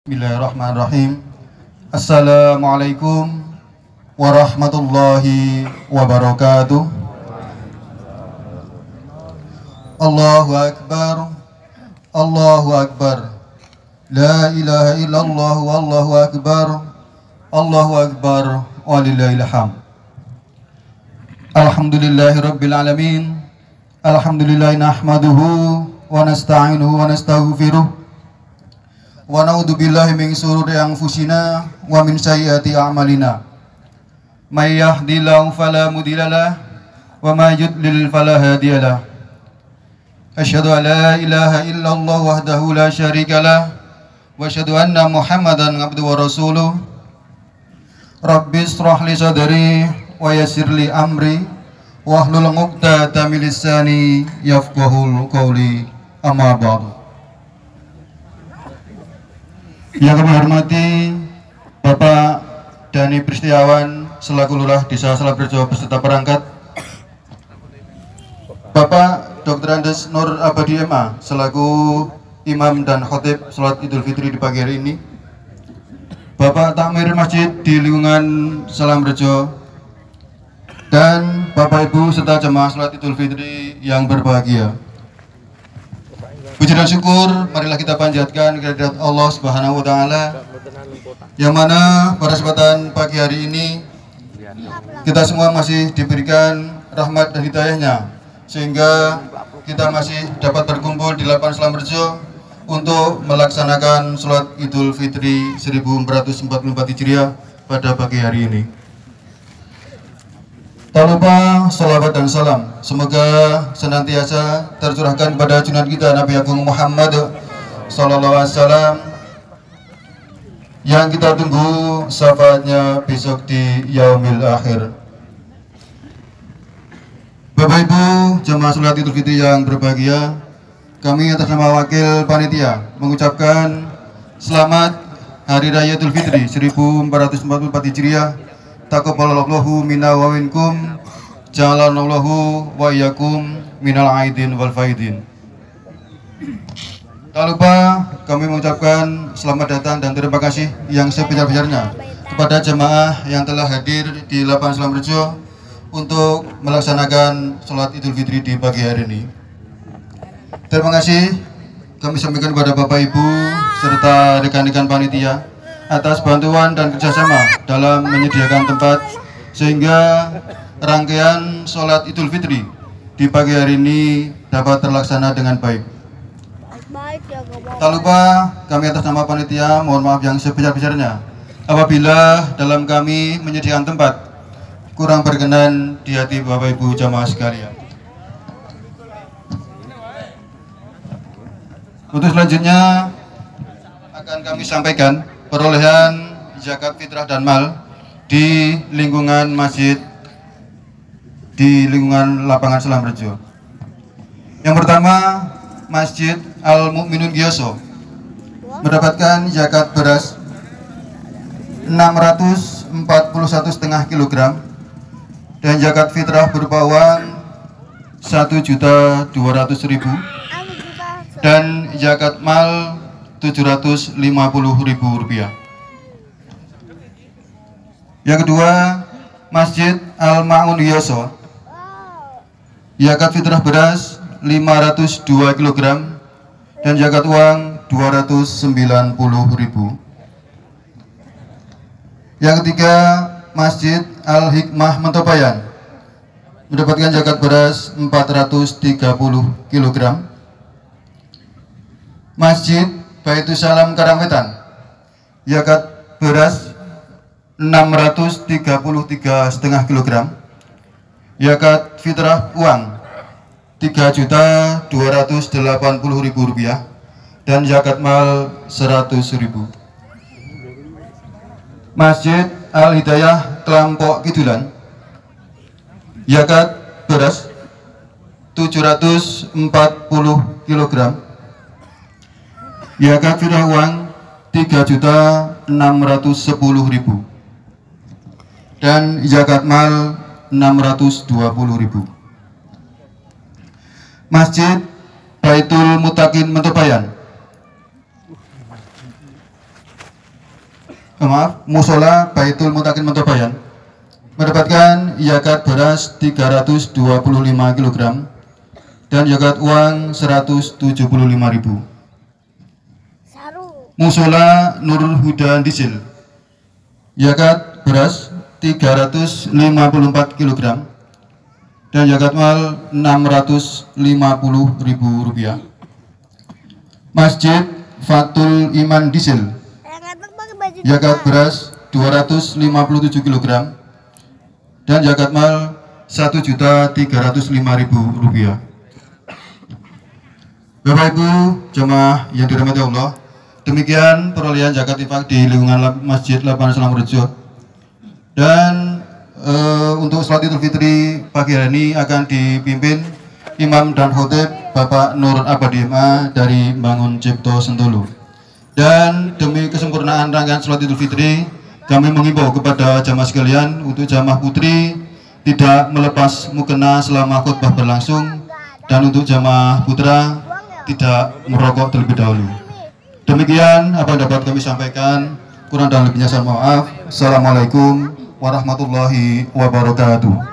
Bismillahirrahmanirrahim. Assalamualaikum warahmatullahi wabarakatuh. Allahu Akbar, Allahu Akbar. La ilaha illallah wallahu akbar. Allahu Akbar walillahil hamd. Alhamdulillahi rabbil alamin. Alhamdulillahi nahmaduhu wa nasta'inuhu wa nastaghfiruh. Wa na'udzu billahi min shururi anfusina wa min sayyiati a'malina. May yahdihillahu fala mudilla lahu wa may yudlil fala hadiya lahu. Asyhadu an la ilaha illallah wahdahu la syarika lahu wa asyhadu anna Muhammadan abduhu wa rasuluh. Rabbi shrah li sadri wa yassir li amri wahlul 'uqdatam min lisani yafqahul qawli. Amma ba'du. Yang kami hormati Bapak Dhani Pristiawan selaku Lurah Desa Salabrejo beserta perangkat, Bapak Dr. Andes Nur Abadi MA selaku Imam dan Khotib Salat Idul Fitri di pagi hari ini, Bapak Takmir Masjid di lingkungan Salabrejo, dan Bapak Ibu serta jemaah Salat Idul Fitri yang berbahagia. Puji dan syukur marilah kita panjatkan kehadirat Allah Subhanahu wa taala, yang mana pada kesempatan pagi hari ini kita semua masih diberikan rahmat dan hidayahnya, sehingga kita masih dapat berkumpul di lapangan Salabrejo untuk melaksanakan sholat Idul Fitri 1444 Hijriah pada pagi hari ini. Tak lupa salawat dan salam semoga senantiasa tercurahkan pada junjungan kita Nabi Agung Muhammad sallallahu alaihi wasallam, yang kita tunggu syafaatnya besok di yaumil akhir. Bapak Ibu jemaah salat Idul Fitri yang berbahagia, kami atas nama wakil panitia mengucapkan selamat Hari Raya Idul Fitri 1444 Hijriah. Taqabbalallahu minna wa minkum, ja'alanallahu wa iyyakum minal aidin wal faidin. Tak lupa kami mengucapkan selamat datang dan terima kasih yang sebesar-besarnya kepada jemaah yang telah hadir di lapangan Salabrejo untuk melaksanakan sholat Idul Fitri di pagi hari ini. Terima kasih kami sampaikan kepada Bapak Ibu serta rekan-rekan panitia atas bantuan dan kerjasama dalam menyediakan tempat sehingga rangkaian sholat Idul Fitri di pagi hari ini dapat terlaksana dengan baik. Tak lupa kami atas nama panitia mohon maaf yang sebesar-besarnya apabila dalam kami menyediakan tempat kurang berkenan di hati Bapak Ibu jamaah sekalian. Untuk selanjutnya akan kami sampaikan perolehan zakat fitrah dan mal di lingkungan masjid di lingkungan lapangan Salabrejo. Yang pertama, Masjid Al Mukminun Giyoso mendapatkan zakat beras 641,5 kg dan zakat fitrah berupa uang 1.200.000 dan zakat mal 750.000 rupiah. Yang kedua, Masjid Al Ma'un Giyoso, zakat fitrah beras 502 kg dan zakat uang 290.000. Yang ketiga, Masjid Al Hikmah Mentopayan mendapatkan zakat beras 430 kg. Masjid Baitus Salam Karangwetan, zakat beras 633,5 kg, zakat fitrah uang 3.280.000 rupiah dan zakat mal 100.000. Masjid Al Hidayah Kelampok Kidulan, zakat beras 740 kg, zakat fitrah uang 3.610.000 dan zakat mal 620.000. Masjid Baitul Mutakin Mentopayan, Musola Baitul Mutakin Mentobayan mendapatkan zakat beras 325 kg dan zakat uang 175.000. Musola Nurul Huda Disil zakat beras 354 kg dan zakat mal 650.000 rupiah. Masjid Fatul Iman Disil zakat beras 257 kg dan zakat mal 1.305.000 rupiah. Bapak Ibu jemaah yang dirahmati Allah, demikian perolehan zakat infak di lingkungan Masjid Lapangan Selamrejo. Dan untuk sholat Idul Fitri pagi hari ini akan dipimpin Imam dan Khotib Bapak Nur Abadi MA dari Bangun Cipto Sentolo. Dan demi kesempurnaan rangkaian sholat Idul Fitri, kami mengimbau kepada jamaah sekalian untuk jamaah putri tidak melepas mukena selama khutbah berlangsung, dan untuk jamaah putra tidak merokok terlebih dahulu. Demikian apa yang dapat kami sampaikan. Kurang dan lebihnya saya mohon maaf. Assalamualaikum warahmatullahi wabarakatuh.